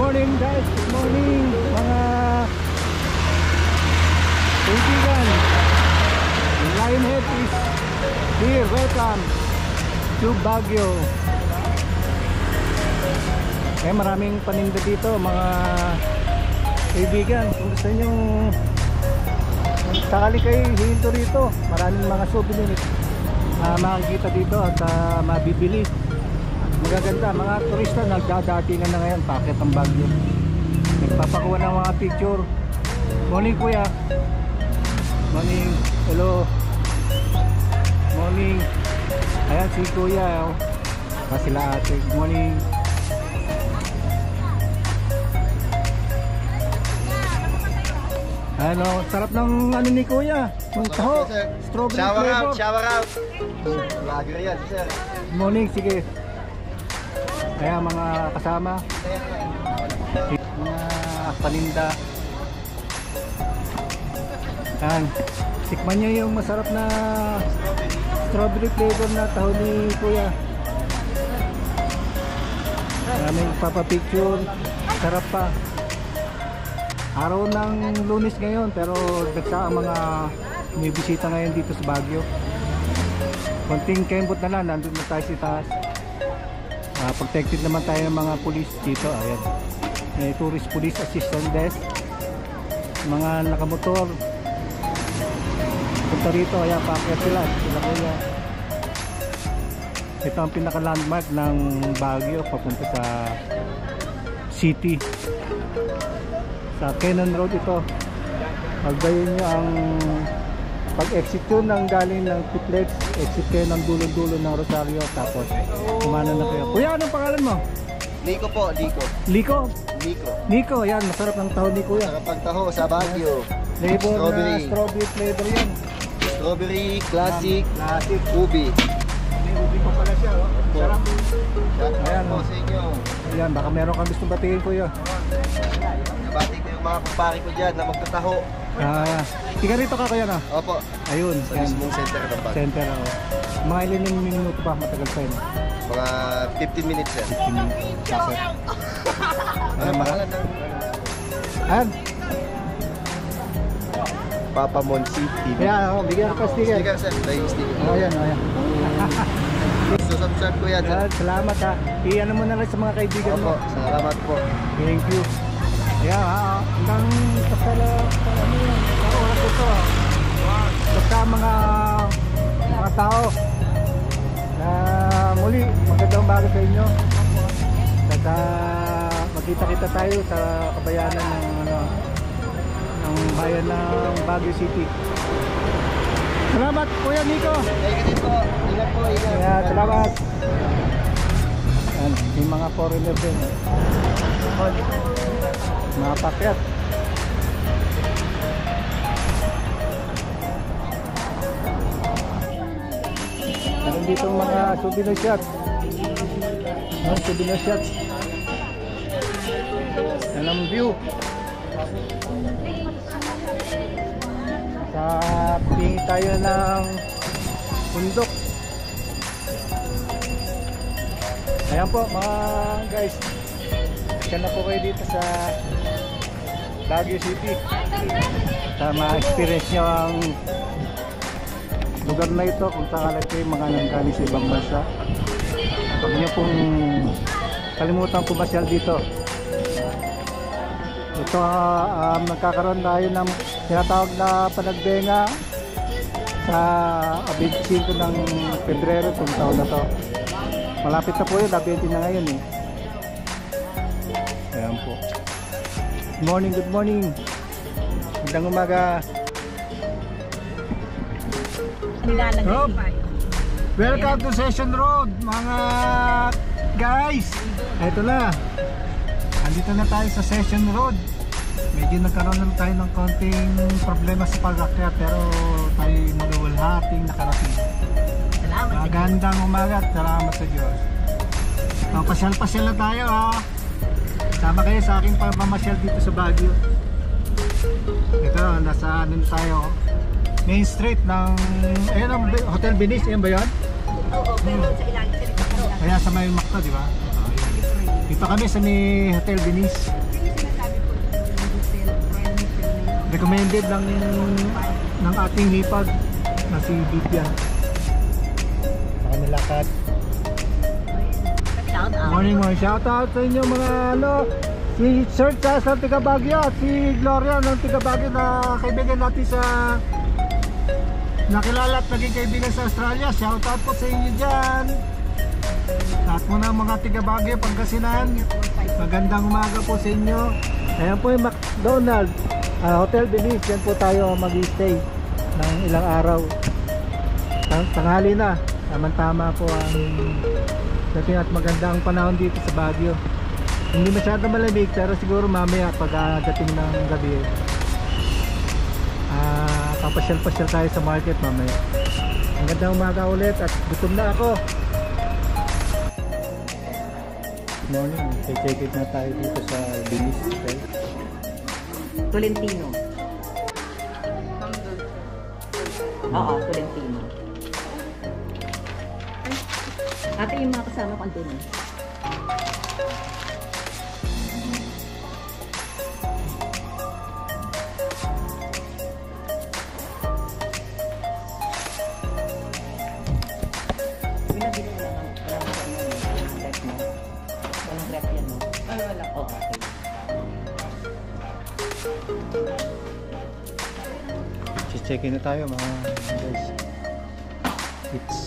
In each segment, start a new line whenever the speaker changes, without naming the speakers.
morning guys, good morning mga kaibigan. Lionhead is here, welcome to Baguio. Maraming paninda dito mga kaibigan. Kung gusto nyo sakali kayo hinto rito, maraming mga souvenir makikita dito at mabibili. Magaganda, mga turista nagdadatingan na ngayon, paket ang Baguio. Nagpapakuha ng mga picture. Morning kuya. Morning, hello. Morning. Ayan si kuya, sila ate. Good morning. Ano, sarap ng ano ni kuya. Yung taho, strawberry flavor.
Shower out. Vlogger yan, sir.
Good morning, sige. Kaya mga kasama, mga paninda. Yan, tikman nyo yung masarap na strawberry flavor na taho ni kuya. Maraming papapicture, sarap pa. Araw ng Lunes ngayon, pero nagsa ang mga may bisita ngayon dito sa Baguio. Konting kembot na lang, nandun na tayo sa taas. Protected naman tayo ng mga pulis dito. Ayan, may tourist police assistant desk, mga nakamotor punta rito. Ayan, paakyat sila kuya. Ito ang pinaka landmark ng Baguio papunta sa city, sa Cannon Road. Ito pagdayon nyo ang pag-exit yun ng galing ng Tiplex, exit kayo ng dulo-dulo ng Rosario, tapos kumana na kayo. Kuya, anong pangalan mo?
Nico po, Nico.
Liko?
Nico.
Nico, yan, masarap ng taho ni kuya.
Sarap ang taho sa Baguio.
Flavor na strawberry flavor yan.
Strawberry, classic, ubi.
May ubi pa pala siya, oh. Sarap.
Ayan po sa inyo.
Ayan, baka meron kang gustong batiin kuya.
Nabati ko yung mga kumpare ko dyan na magtataho.
Tiga rito ka kuya na?
Opo.
Ayun,
sa mismong center ng Baguio.
Center, oh. Mga ilang minuto pa, matagal pa yun?
Mga 15 minutes sir.
15 minutes. Tapos.
Ano pangalan ng?
Ayan.
Papa Monsi TV.
Ayan, bigyan ka sticker.
Sticker sir, flying sticker.
Ayan, ayan.
So subscribe ko yan sir.
Salamat ha. Iyan mo na lang sa mga kaibigan mo.
Opo, salamat po.
Thank you. Ayan ha, hanggang kasala sa oras ito. Basta mga tao na muli, magandang bago sa inyo. At magkita-kita tayo sa kabayanan ng bayan ng Baguio City. Salamat Kuya Nico.
Thank you din po. Ingat po, ingat.
Yeah, salamat. May mga foreigner din. Mga pakyat. Meron dito mga souvenir shots. Souvenir shots. Yan ang view. Pingi tayo ng bundok. Ayan po mga guys, siya na po kayo dito sa Baguio City. Ma-experience nyo ang lugar na ito kung sakalat kayo mga nanggaling sa ibang bansa. Huwag nyo pong kalimutan pumasyal dito. Ito nagkakaroon tayo ng tinatawag na panagbenga sa 25 ng Pebrero itong taon na to. Malapit na po yun, 20 na ngayon eh. Ayan po. Good morning, good morning. Magandang umaga. Oh, welcome to Session Road mga guys. Ito na. Andito na tayo sa Session Road. Medyo nagkaroon na tayo ng konting problema sa pag-akyat, pero tayo magawalhating nakarating. Magandang umaga at salamat sa Diyos. Pasyal-pasyal na tayo ha. Sama kayo sa aking pamamasyal dito sa Baguio. Ito, nasa ano tayo, Main Street ng ayun ang Hotel Venice, yan ba yun?
Oo, pero sa ilalim sa
Kaya sa may Makto, di ba? Dito kami sa may Hotel Venice. Recommended lang ng ating hipag na si Bipia. Sa kanila kat. Morning mo. Shout out sa inyo mga si Sir Chas ng Tiga Baguio at si Gloria ng Tiga Baguio na kaibigan natin sa nakilala at naging kaibigan sa Australia. Shout out po sa inyo dyan. At muna mga Tiga Baguio, Pangasinan, magandang umaga po sa inyo. Ayan po yung McDonald's, Hotel Venice. Yan po tayo mag-stay ng ilang araw. Tanghali na, tama po ang dating at magandang panahon dito sa Baguio. Hindi masyado malamig pero siguro mamaya pag dating ng gabi papasyal-pasyal tayo sa market mamaya. Magandang umaga ulit at gutom na ako. Good morning, check it na tayo dito sa Venice Hotel.
Tolentino. Oo, Tolentino. Ate, yung mga kasama ko andun eh.
Check-in na tayo mga guys. It's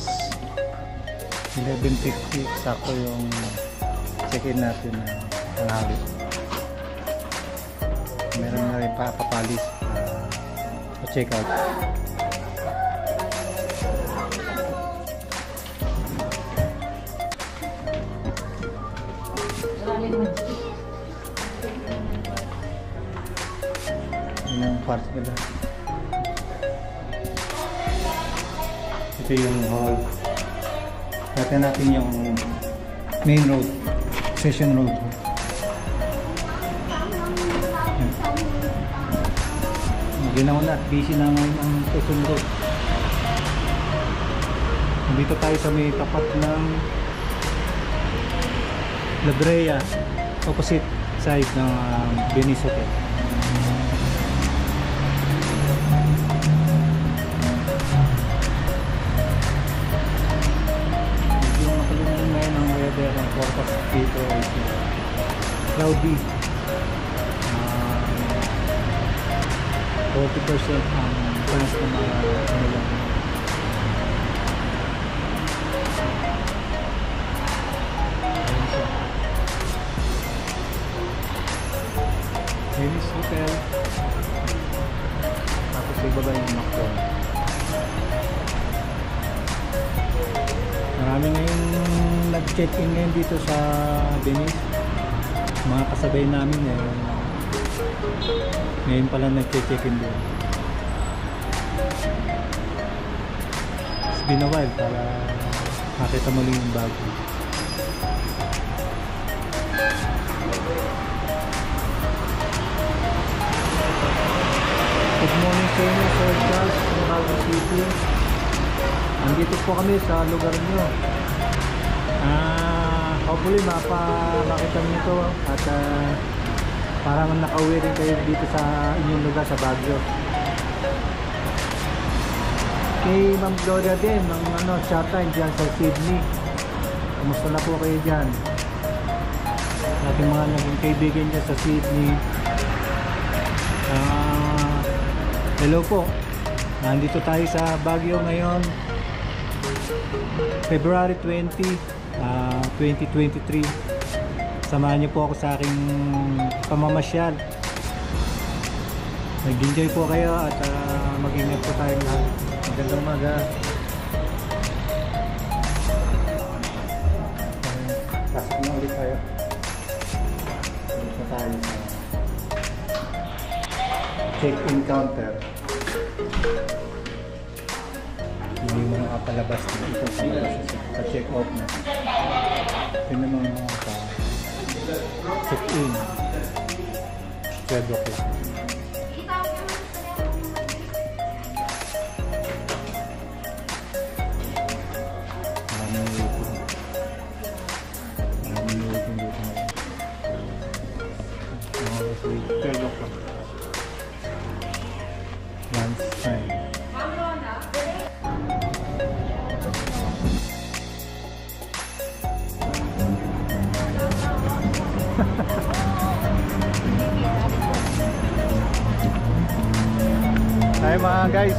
11:50 sakto yung check-in natin na tanghali. Meron na rin papapalis check out. Yun yung part nila. Ito yung hall. Dati natin yung main road, session road. Ginawa na at busy na ngayon ang session road. Dito tayo sa may tapat ng La Brea, opposite side ng Venice Hotel. Ang forecast dito ay cloudy, 40% ang chance na mga lang. Venice Hotel, tapos ibaba yung McDonald's. Marami ngayon nag-check-in ngayon dito sa Venice. Mga kasabay namin ngayon pala nag-check-in doon. It's been a while para makita muli yung bago. Good morning sa inyo, Sir Charles, Baguio City. Andito po kami sa lugar nyo. Hopefully makita nyo ito at parang nakauwi rin kayo dito sa inyong lugar sa Baguio. Kay Ma'am Gloria din ng shoutout dyan sa Sydney. Kumusta na po kayo dyan? Ating mga naging kaibigan dyan sa Sydney. Hello po. Nandito tayo sa Baguio ngayon, February 20, 2023. Samahan niyo po ako sa aking pamamasyal. Mag-enjoy po kayo at mag-ingat po tayong lahat. Magandang umaga. Pasok na ulit tayo. Ulit na tayo sa check-in counter. Hindi mo makapalabas dito sa check-out na. Tingnan mo mga check-in 12 o'clock. Maraming waiting dito ngayon. Ay mga guys,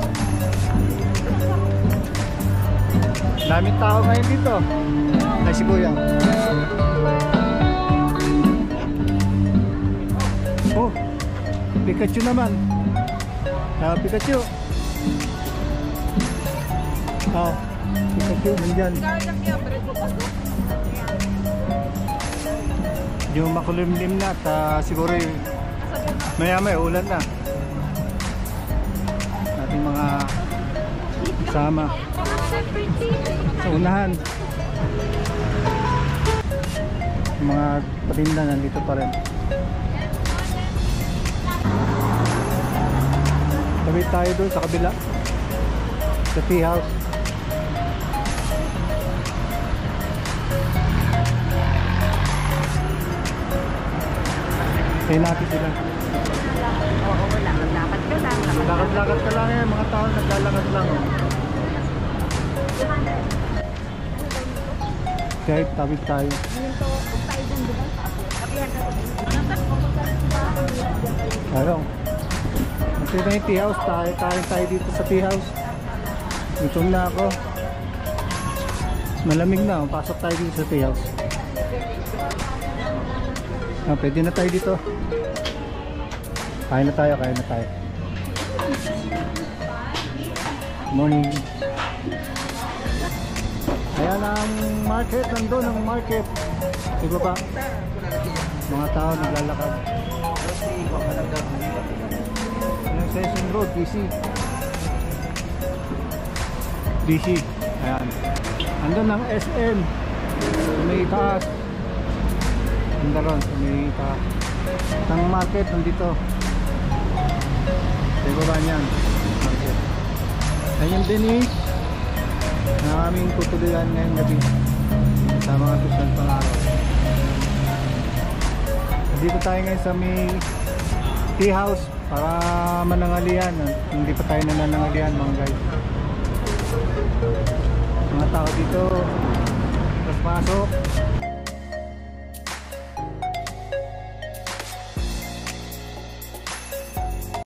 daming tao ngayon dito. Ay si Kuya. Oh, Pikachu naman. Pikachu. Oh, Pikachu nandyan. Yung makulimlim na at siguro maya ulan na. Ating mga kasama sa unahan. Yung mga patinda nandito pa rin. Tabi tayo doon sa kabila, sa tea house. Tayo natin sila.
Oo, lakad ka lang.
Lakad-lakad ka lang yan, mga tao naglalakad lang. Kahit tabit tayo. Ayun. Ito na yung tea house, tayo dito sa tea house. Gutom na ako. Malamig na, pasok tayo dito sa tea house. Pwede na tayo dito. Kain na tayo. Morning. Ayan ang market, nandun ang market. Diba ba? Mga tao naglalakad. Ayan, Session Road, DC. Ayan. Andun ang SM. May taas. Andun ron, may taas. Ang market nandito. Diba ba niyan? Market. Ayan din na aming tutuloyan ngayong gabi sa mga tusan pang araw. Dito tayo ngayon sa may tea house para manangalian. Hindi pa tayo nananangalian mga guys. Mga tao dito, tapos pasok.